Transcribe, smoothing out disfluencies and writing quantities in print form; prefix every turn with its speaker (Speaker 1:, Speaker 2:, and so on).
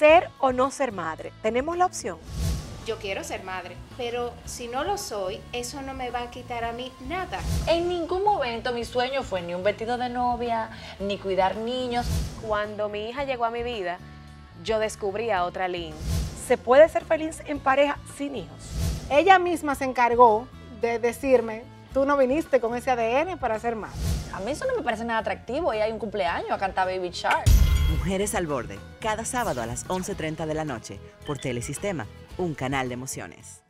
Speaker 1: ¿Ser o no ser madre? ¿Tenemos la opción?
Speaker 2: Yo quiero ser madre, pero si no lo soy, eso no me va a quitar a mí nada.
Speaker 3: En ningún momento mi sueño fue ni un vestido de novia, ni cuidar niños.
Speaker 1: Cuando mi hija llegó a mi vida, yo descubrí a otra Lynn. ¿Se puede ser feliz en pareja sin hijos?
Speaker 4: Ella misma se encargó de decirme, tú no viniste con ese ADN para ser madre.
Speaker 3: A mí eso no me parece nada atractivo. Ella hay un cumpleaños a cantar Baby Shark.
Speaker 5: Mujeres al Borde, cada sábado a las 11:30 de la noche, por Telesistema, un canal de emociones.